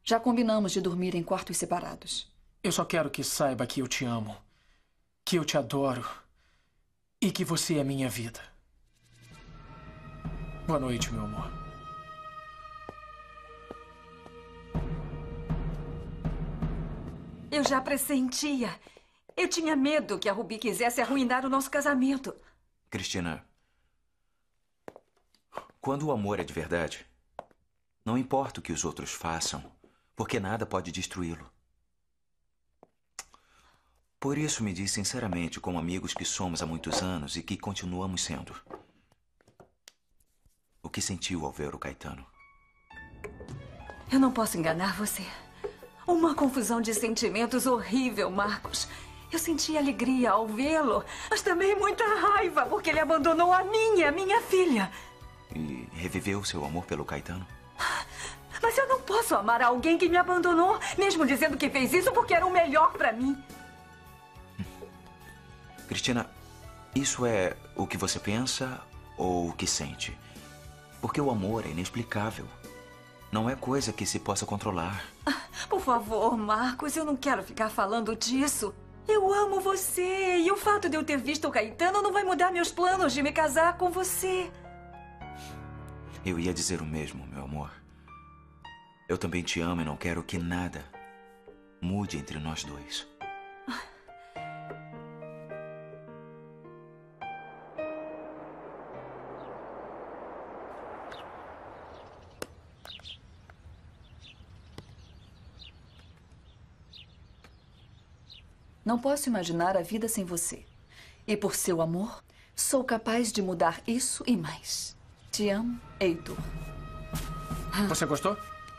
Já combinamos de dormir em quartos separados. Eu só quero que saiba que eu te amo, que eu te adoro e que você é minha vida. Boa noite, meu amor. Eu já pressentia. Eu tinha medo que a Ruby quisesse arruinar o nosso casamento. Cristina, quando o amor é de verdade, não importa o que os outros façam, porque nada pode destruí-lo. Por isso, me diz sinceramente, como amigos que somos há muitos anos e que continuamos sendo, o que sentiu ao ver o Caetano? Eu não posso enganar você. Uma confusão de sentimentos horrível, Marcos. Eu senti alegria ao vê-lo, mas também muita raiva, porque ele abandonou a minha filha. E reviveu seu amor pelo Caetano? Mas eu não posso amar alguém que me abandonou, mesmo dizendo que fez isso porque era o melhor pra mim. Cristina, isso é o que você pensa ou o que sente? Porque o amor é inexplicável. Não é coisa que se possa controlar. Por favor, Marcos, eu não quero ficar falando disso. Eu amo você e o fato de eu ter visto o Caetano não vai mudar meus planos de me casar com você. Eu ia dizer o mesmo, meu amor. Eu também te amo e não quero que nada mude entre nós dois. Não posso imaginar a vida sem você. E por seu amor, sou capaz de mudar isso e mais. Te amo, Heitor. Você gostou?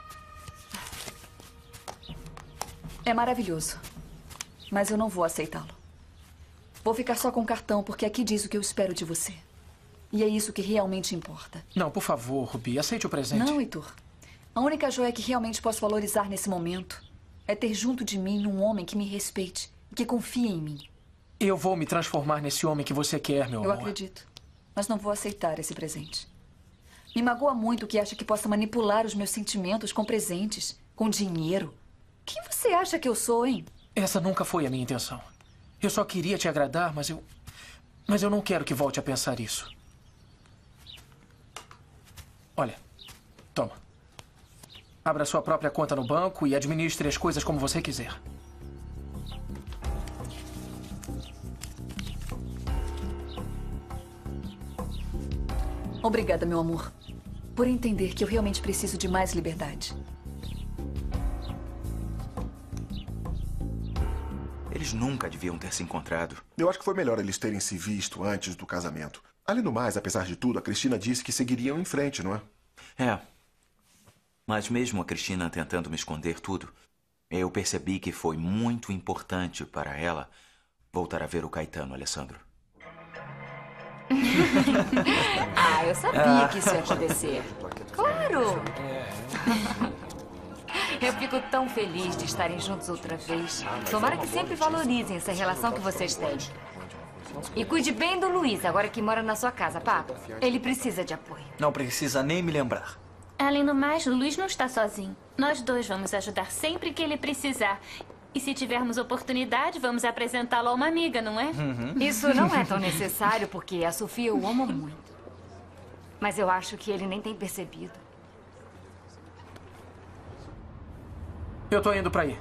É maravilhoso. Mas eu não vou aceitá-lo. Vou ficar só com o cartão, porque aqui diz o que eu espero de você. E é isso que realmente importa. Não, por favor, Ruby, aceite o presente. Não, Heitor. A única joia que realmente posso valorizar nesse momento é ter junto de mim um homem que me respeite. Que confia em mim. Eu vou me transformar nesse homem que você quer, meu amor. Eu acredito. Mas não vou aceitar esse presente. Me magoa muito que acha que possa manipular os meus sentimentos com presentes, com dinheiro. Quem você acha que eu sou, hein? Essa nunca foi a minha intenção. Eu só queria te agradar, mas eu não quero que volte a pensar isso. Olha, toma. Abra sua própria conta no banco e administre as coisas como você quiser. Obrigada, meu amor, por entender que eu realmente preciso de mais liberdade. Eles nunca deviam ter se encontrado. Eu acho que foi melhor eles terem se visto antes do casamento. Além do mais, apesar de tudo, a Cristina disse que seguiriam em frente, não é? É. Mas mesmo a Cristina tentando me esconder tudo, eu percebi que foi muito importante para ela voltar a ver o Caetano, Alessandro. Ah, eu sabia que isso ia acontecer. Claro! Eu fico tão feliz de estarem juntos outra vez. Tomara que sempre valorizem essa relação que vocês têm. E cuide bem do Luiz, agora que mora na sua casa, Papo. Ele precisa de apoio. Não precisa nem me lembrar. Além do mais, o Luiz não está sozinho. Nós dois vamos ajudar sempre que ele precisar. E se tivermos oportunidade, vamos apresentá-lo a uma amiga, não é? Isso não é tão necessário, porque a Sofia o ama muito. Mas eu acho que ele nem tem percebido. Eu tô indo pra aí.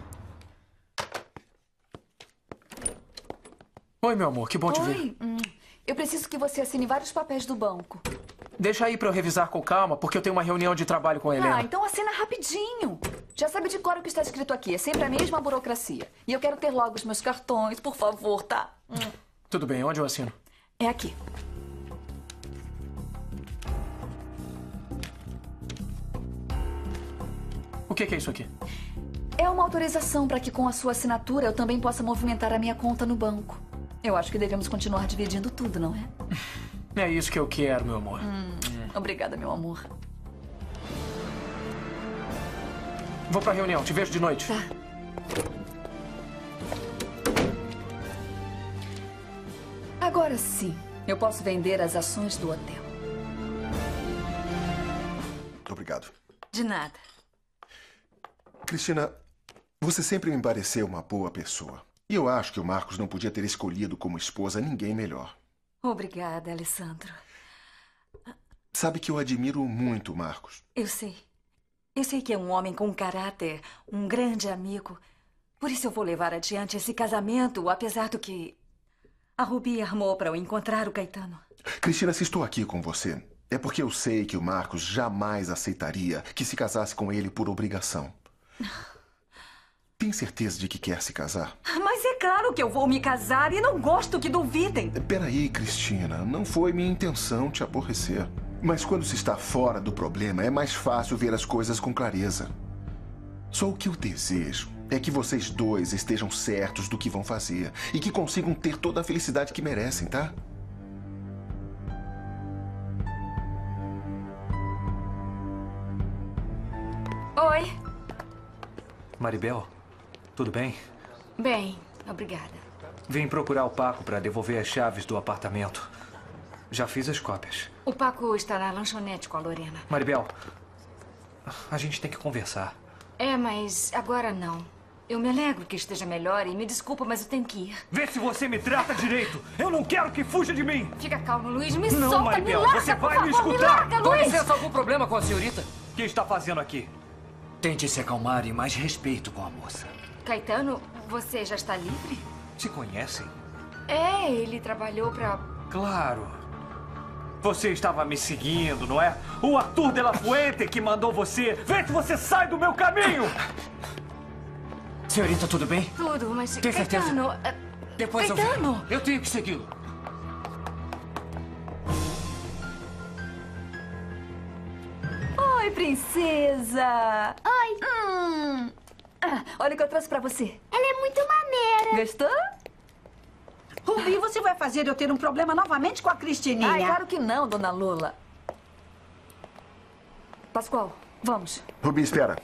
Oi, meu amor, que bom te ver. Oi. Eu preciso que você assine vários papéis do banco. Deixa aí pra eu revisar com calma, porque eu tenho uma reunião de trabalho com a Helena. Ah, então assina rapidinho. Já sabe de cor o que está escrito aqui. É sempre a mesma burocracia. E eu quero ter logo os meus cartões, por favor, tá? Tudo bem, onde eu assino? É aqui. O que é isso aqui? É uma autorização para que com a sua assinatura eu também possa movimentar a minha conta no banco. Eu acho que devemos continuar dividindo tudo, não é? É isso que eu quero, meu amor. Obrigada, meu amor. Vou pra reunião, te vejo de noite. Tá. Agora sim, eu posso vender as ações do hotel. Muito obrigado. De nada. Cristina, você sempre me pareceu uma boa pessoa. E eu acho que o Marcos não podia ter escolhido como esposa ninguém melhor. Obrigada, Alessandro. Sabe que eu admiro muito o Marcos. Eu sei. Eu sei que é um homem com caráter, um grande amigo. Por isso eu vou levar adiante esse casamento, apesar do que a Ruby armou para eu encontrar o Caetano. Cristina, se estou aqui com você, é porque eu sei que o Marcos jamais aceitaria que se casasse com ele por obrigação. Tem certeza de que quer se casar? Mas é claro que eu vou me casar e não gosto que duvidem. Peraí, Cristina, não foi minha intenção te aborrecer. Mas quando se está fora do problema, é mais fácil ver as coisas com clareza. Só o que eu desejo é que vocês dois estejam certos do que vão fazer e que consigam ter toda a felicidade que merecem, tá? Oi. Maribel, tudo bem? Bem, obrigada. Vim procurar o Paco para devolver as chaves do apartamento. Já fiz as cópias. O Paco está na lanchonete com a Lorena. Maribel, a gente tem que conversar. É, mas agora não. Eu me alegro que esteja melhor e me desculpa, mas eu tenho que ir. Vê se você me trata direito. Eu não quero que fuja de mim. Fica calmo, Luiz. Me Não, solta, Maribel, me larga, você vai por me favor, escutar. Me larga, Com Luiz. licença, algum problema com a senhorita? O que está fazendo aqui? Tente se acalmar e mais respeito com a moça. Caetano, você já está livre? Se conhecem? É, ele trabalhou pra... Claro. Você estava me seguindo, não é? O Arthur de la Fuente que mandou você. Vê se você sai do meu caminho! Senhorita, tudo bem? Tudo, mas... Tem certeza? Caetano... Depois Caetano! eu tenho que segui-lo. Oi, princesa! Oi. Olha o que eu trouxe pra você. Ela é muito maneira. Gostou? Ruby, você vai fazer eu ter um problema novamente com a Cristininha? Ai, claro que não, dona Lula. Pascoal, vamos. Ruby, espera.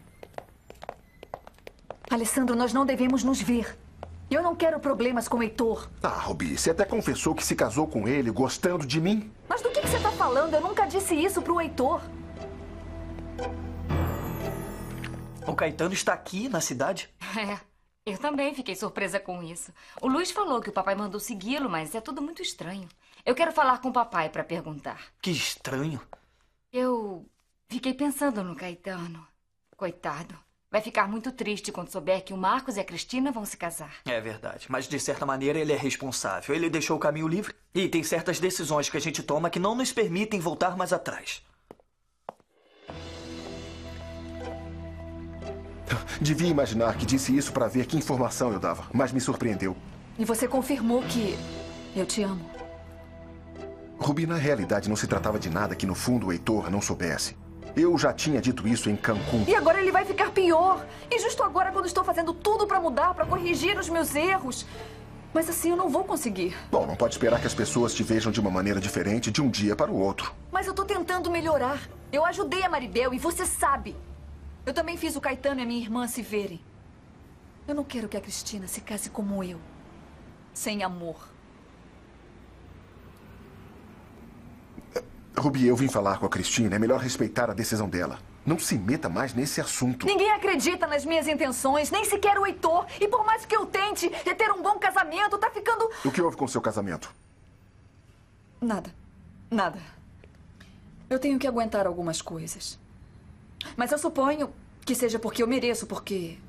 Alessandro, nós não devemos nos ver. Eu não quero problemas com o Heitor. Ah, Ruby, você até confessou que se casou com ele gostando de mim. Mas do que você tá falando? Eu nunca disse isso pro Heitor. O Caetano está aqui na cidade? É, eu também fiquei surpresa com isso. O Luiz falou que o papai mandou segui-lo, mas é tudo muito estranho. Eu quero falar com o papai para perguntar. Que estranho. Eu fiquei pensando no Caetano. Coitado. Vai ficar muito triste quando souber que o Marcos e a Cristina vão se casar. É verdade, mas de certa maneira ele é responsável. Ele deixou o caminho livre. E tem certas decisões que a gente toma que não nos permitem voltar mais atrás. Devia imaginar que disse isso para ver que informação eu dava, mas me surpreendeu. E você confirmou que eu te amo. Ruby, na realidade não se tratava de nada que no fundo o Heitor não soubesse. Eu já tinha dito isso em Cancún. E agora ele vai ficar pior. E justo agora, quando estou fazendo tudo para mudar, para corrigir os meus erros. Mas assim eu não vou conseguir. Bom, não pode esperar que as pessoas te vejam de uma maneira diferente de um dia para o outro. Mas eu tô tentando melhorar. Eu ajudei a Maribel e você sabe. Eu também fiz o Caetano e a minha irmã se verem. Eu não quero que a Cristina se case como eu. Sem amor. Ruby, eu vim falar com a Cristina. É melhor respeitar a decisão dela. Não se meta mais nesse assunto. Ninguém acredita nas minhas intenções, nem sequer o Heitor. E por mais que eu tente ter um bom casamento, tá ficando... O que houve com o seu casamento? Nada. Nada. Eu tenho que aguentar algumas coisas. Mas eu suponho que seja porque eu mereço, porque